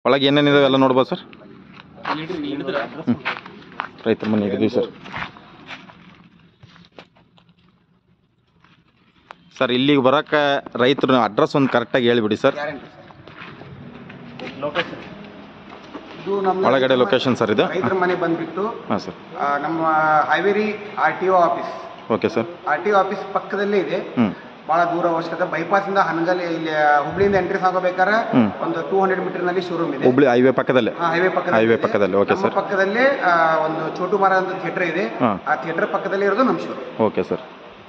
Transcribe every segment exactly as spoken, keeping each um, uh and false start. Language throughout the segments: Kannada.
ಒಳಗೆ ಏನೇನಿದೆ ಎಲ್ಲ ನೋಡ್ಬೋದು ಸರ್. ರೈತರ ಮನೆ ಹಿಡಿದೀವಿ ಸರ್. ಸರ್ ಇಲ್ಲಿಗೆ ಬರೋಕ್ಕೆ ರೈತರು ಅಡ್ರೆಸ್ ಒಂದು ಕರೆಕ್ಟಾಗಿ ಹೇಳಿಬಿಡಿ ಸರ್. ಇದು ನಮ್ಮ ಒಳಗಡೆ ಲೊಕೇಶನ್ ಸರ್. ಇದು ರೈತರ ಮನೆ ಬಂದ್ಬಿಟ್ಟು ಹಾಂ ಸರ್, ನಮ್ಮ Haveri R T O office. Okay sir. R T O office ಪಕ್ಕದಲ್ಲೇ ಇದೆ. ಹ್ಞೂ ಬಹಳ ದೂರ ಅವಶ್ಯಕತೆ. ಬೈಪಾಸ್ ಇಂದ ಹನಗಲ್ ಇಲ್ಲಿ ಹುಬ್ಳಿಯಿಂದ ಎಂಟ್ರಿ ಆಗೋಬೇಕಾದ್ರೆ ಒಂದು ಟೂ ಹಂಡ್ರೆಡ್ ಮೀಟರ್ ನಲ್ಲಿ ಶೋರೂಮ್ ಇದೆ. ಹುಬ್ಳಿ ಹೈವೇ ಪಕ್ಕದಲ್ಲೇ. ಹೈವೇ ಪಕ್ಕದಲ್ಲಿ ಹೈವೇ ಪಕ್ಕದಲ್ಲಿ. Okay sir. ಪಕ್ಕದಲ್ಲೇ ಒಂದು ಚೋಟು ಮಾರ ಅಂತ ಥಿಯೇಟರ್ ಇದೆ. ಆ ಥಿಯೇಟರ್ ಪಕ್ಕದಲ್ಲೇ ಇರೋದು ನಮ್ಮ ಶೋರೂಮ್. Okay sir.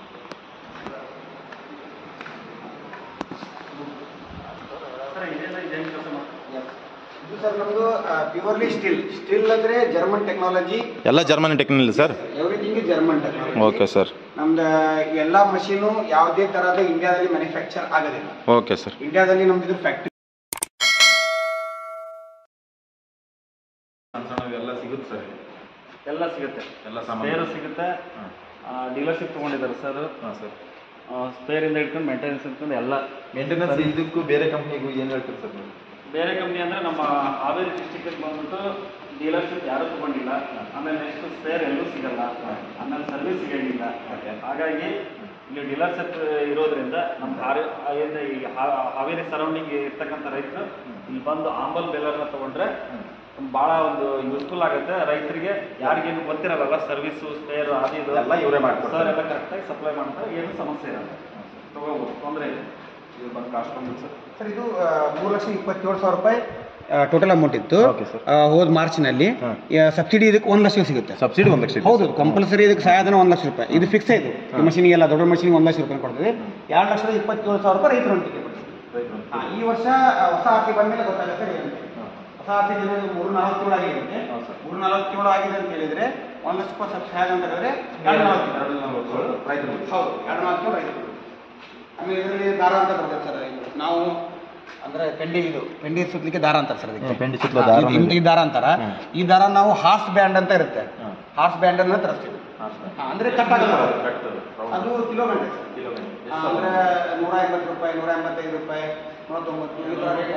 ಇದು ಸರ್ ನಮ್ದು ಪ್ಯೂರ್ಲಿ ಸ್ಟೀಲ್. ಸ್ಟೀಲ್ ಅಂದ್ರೆ ಜರ್ಮನ್ ಟೆಕ್ನಾಲಜಿ. ಎಲ್ಲ German technology sir. Everything German technology. Okay sir. ನಮ್ದು ಎಲ್ಲಾ ಮಷೀನು ಯಾವುದೇ ತರಹದ ಇಂಡಿಯಾದಲ್ಲಿ ಮ್ಯಾನುಫ್ಯಾಕ್ಚರ್ ಆಗೋದಿಲ್ಲ. Okay sir. ಇಂಡಿಯಾದಲ್ಲಿ ನಮ್ದು ಫ್ಯಾಕ್ಟರಿ ಎಲ್ಲ ಸಿಗುತ್ತೆ ಸರ್. ಎಲ್ಲ ಸಿಗುತ್ತೆ. ಎಲ್ಲ ಸ್ಪೇರು ಸಿಗುತ್ತೆ. ಡೀಲರ್ಶಿಪ್ ತೊಗೊಂಡಿದ್ದಾರೆ ಸರ್. ಹಾಂ ಸರ್. ಸ್ಪೇರಿಂದ ಹಿಡ್ಕೊಂಡು ಮೇಂಟೆನೆನ್ಸ್ ಹಿಡ್ಕೊಂಡು ಎಲ್ಲ. ಮೇಂಟೆನೆನ್ಸ್ ಇದಕ್ಕೂ ಬೇರೆ ಕಂಪ್ನಿಗೂ ಏನು ಹೇಳ್ತೀರಿ ಸರ್ ನೀವು? ಬೇರೆ ಕಂಪ್ನಿ ಅಂದರೆ ನಮ್ಮ ಹಾವೇರಿ ಡಿಸ್ಟಿಕ್ಗೆ ಬಂದ್ಬಿಟ್ಟು ಡೀಲರ್ಶಿಪ್ ಯಾರೂ ತೊಗೊಂಡಿಲ್ಲ. ಆಮೇಲೆ ನೆಕ್ಸ್ಟ್ ಸ್ಪೇರ್ ಎಲ್ಲೂ ಸಿಗಲ್ಲ. ಆಮೇಲೆ ಸರ್ವಿಸ್ ಸಿಗೋಂಗಿಲ್ಲ. ಹಾಗಾಗಿ ಇಲ್ಲಿ ಡೀಲರ್ಶಿಪ್ ಇರೋದ್ರಿಂದ ನಮ್ಮ ಹಾರಿ ಏನು ಈ ಹಾವೇರಿ ಸರೌಂಡಿಂಗ್ ಇರ್ತಕ್ಕಂಥ ರೈತರು ಇಲ್ಲಿ ಬಂದು ಆಂಬಲ್ ಬೇಲರ್ನ ತೊಗೊಂಡ್ರೆ ಭಾಳ ಒಂದು ಯೂಸ್ಫುಲ್ ಆಗುತ್ತೆ ರೈತರಿಗೆ. ಯಾರಿಗೇನು ಗೊತ್ತಿರಲ್ಲ ಸರ್ವಿಸು ಸ್ಪೇರು ಅದು ಇದು ಎಲ್ಲ ಇವರೇ ಮಾಡ್ತಾರೆ ಸರ್. ಎಲ್ಲ ಕರೆಕ್ಟಾಗಿ ಸಪ್ಲೈ ಮಾಡ್ತಾರೆ. ಏನು ಸಮಸ್ಯೆ ಇರಲ್ಲ, ತೊಗೋಬೋದು, ತೊಂದರೆ ಇಲ್ಲ. ಇದು ಬಂದು ಕಾಸ್ಟ್ ಬಂದು ಸರ್ ಸರ್ ಇದು ಮೂರು ಲಕ್ಷ ಇಪ್ಪತ್ತೇಳು ಸಾವಿರ ರೂಪಾಯಿ ಟೋಟಲ್ ಅಮೌಂಟ್ ಇತ್ತು. ಹೋದ ಮಾರ್ಚ್ನಲ್ಲಿ ಸಬ್ಸಿಡಿ ಇದಕ್ಕೆ ಒಂದು ಲಕ್ಷ ಸಿಗುತ್ತೆ. ಸಬ್ಸಿಡಿ ಒಂದು ಲಕ್ಷ. ಹೌದು, ಕಂಪಲ್ಸರಿ ಇದಕ್ಕೆ ಸಹಾಯಧನ ಒಂದು ಲಕ್ಷ ರೂಪಾಯಿ. ಇದು ಫಿಕ್ಸ್ ಆಯಿತು. ಈ ಮಷೀನಿಗೆಲ್ಲ ದೊಡ್ಡ ಮಷೀನಿಗೆ ಒಂದು ಲಕ್ಷ ರೂಪಾಯಿ ಕೊಡ್ತೀವಿ. ಎರಡು ಲಕ್ಷದ ಇಪ್ಪತ್ತೇಳು ಸಾವಿರ ರೂಪಾಯಿ ರೈತರು ಹೊಂದಿಗೆ ಕೊಡ್ತೀವಿ. ಈ ವರ್ಷ ಹೊಸ ಆರ್ಸಿ ಬಂದಮೇಲೆ ಗೊತ್ತಾಗುತ್ತೆ ಸರ್ ಏನಂತೆ. ಹೊಸ ಆರ್ಸಿ ಮೂರು ನಲವತ್ತೇಳು ಆಗಿರುತ್ತೆ. ಮೂರು ನಲವತ್ತೇಳು ಆಗಿದೆ ಅಂತ ಹೇಳಿದ್ರೆ ಒಂದು ಲಕ್ಷ ರೂಪಾಯಿ ಸಬ್ಸಿಡಿ ಹೇಗೆ ಅಂತ ಹೇಳಿದ್ರೆ ಎರಡು ನಲವತ್ತೇಳು ರೈತರು. ಹೌದು, ಎರಡು ನಲವತ್ತೇಳು ರೈತರು. ಆಮೇಲೆ ಇದರಲ್ಲಿ ದಾರ ಅಂತ ಬರ್ತದೆ ಸರ್. ನಾವು ಅಂದ್ರೆ ಪೆಂಡಿ ಇದು ಪೆಂಡಿ ಸುತ್ತಲಿಕ್ಕೆ ದಾರ ಅಂತಾರೆ ಸರ್. ಅದಕ್ಕೆ ಈ ದಾರ ಅಂತಾರ. ಈ ದಾರ ನಾವು ಹಾರ್ಸ್ ಬ್ಯಾಂಡ್ ಅಂತ ಇರುತ್ತೆ. ಹಾರ್ಸ್ ಬ್ಯಾಂಡ್ ಅನ್ನ ತರಿಸ್ತೀವಿ. ಅಂದ್ರೆ ಕಟ್ ಆಗುತ್ತೆ ಅದು ಕಿಲೋ ಗಂಟೆ ಸರ್. ಅಂದ್ರೆ ನೂರ ಎಂಬತ್ತು ರೂಪಾಯಿ, ನೂರ ಎಂಬತ್ತೈದು ರೂಪಾಯಿ, ನೂರ ತೊಂಬತ್ತು ಈ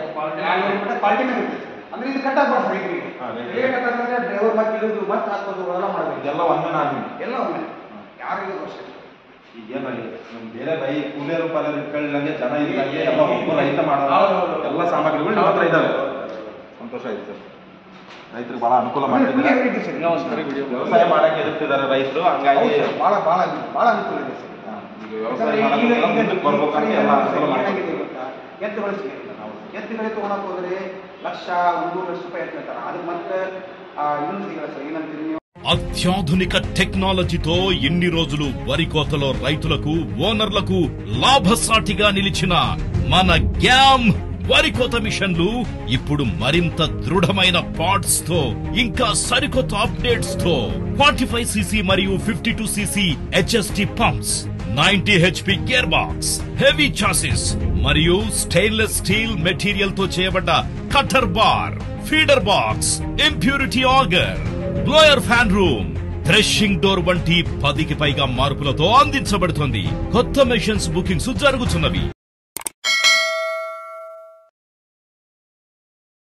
ತರ ಕ್ವಾಲಿಟಿ ಮೇಲೆ ಇರುತ್ತೆ. ಅಂದ್ರೆ ಇದು ಕಟ್ ಆಗ್ಬಾರ್ದು ರೈತರಿಗೆ. ಕಟ್ ಆಗಿದ್ರೆ ಡ್ರೈವರ್ ಮತ್ತೆ ಇಳಿದು ಮತ್ತೆ ಹಾಕೋದು ಎಲ್ಲ ಮಾಡಬೇಕು. ಎಲ್ಲ ಒಮ್ಮೆ ಎಲ್ಲ ಒಮ್ಮೆ ಯಾರಿಗೂ ವರ್ಷ ಈಗೇನಾಗಿದೆ ನಮ್ಮ ಬೇರೆ ರೈ ಕೂಲಿಯರು ಪಾಲರು ಇಟ್ಕೊಳ್ಳಂಗೆ ಜನ ಇದ್ದಂಗೆ ಎಲ್ಲ ಒಬ್ಬ ರೈತ ಮಾಡೋದು ಎಲ್ಲ ಸಾಮಗ್ರಿಗಳು ನಿಮ್ಮ ಹತ್ರ ಇದ್ದಾವೆ. ಸಂತೋಷ ಆಯ್ತು ಸರ್. ರೈತರಿಗೆ ಭಾಳ ಅನುಕೂಲ ಮಾಡ್ತಿದ್ದಾರೆ. ವ್ಯವಸಾಯ ಮಾಡಕ್ಕೆ ಎದುರ್ತಿದ್ದಾರೆ ರೈತರು. ಹಂಗಾಗಿ ಭಾಳ ಭಾಳ ಭಾಳ ಅನುಕೂಲ ಇದೆ ಸರ್. ಈಗ ವ್ಯವಸಾಯ ಮುಂದಕ್ಕೆ ಬರ್ಬೇಕಂತ ಎಲ್ಲ ಅನುಕೂಲ ಮಾಡ್ತಿದ್ದಾರೆ. ಎತ್ತುಗಳು ಸಿಗುತ್ತೆ. ಎತ್ತುಗಳಿಗೆ ತೊಗೊಳಕ್ಕೆ ಹೋದ್ರೆ ಲಕ್ಷ ಒಂದೂರು ಲಕ್ಷ ರೂಪಾಯಿ ಎತ್ತಿರ್ತಾರೆ. ಅದಕ್ಕೆ ಮತ್ತೆ ಇನ್ನೊಂದು ಸಿಗಲ್ಲ ಸರ್. ಏನಂತೀರಿ ನೀವು? అత్యాధునిక టెక్నాలజీతో ఎన్ని రోజులు వరి కోతలో రైతులకు ఓనర్లకు లాభసాటిగా నిలిచిన మన గ్యామ్ వరి కోత మిషన్లు ఇప్పుడు మరింత దృఢమైన పార్ట్స్ తో ఇంకా సరికొత్త అప్డేట్స్ తో ఫార్టీ ఫైవ్ సీసీ మరియు fifty two CC HST pumps, ninety HP gear box, heavy chassis మరియు స్టెయిన్లెస్ స్టీల్ మెటీరియల్ తో చేయబడ్డ cutter bar, feeder box, impurity auger, blower fan room, threshing door వంటి పదికి పైగా మార్పులతో అందించబడుతుంది. కొత్త మెషిన్స్ బుకింగ్స్ జరుగుతున్నవి.